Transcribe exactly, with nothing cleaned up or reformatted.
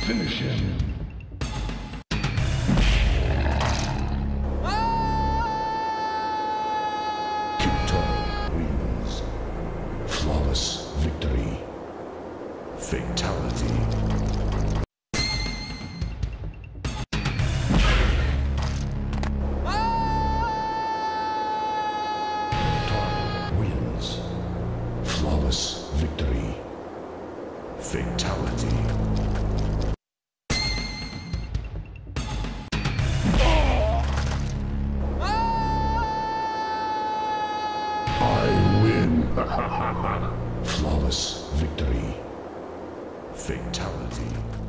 Finish him. Wins. Flawless victory. Fatality. Wins. Flawless victory. Fatality. Flawless victory. Fatality.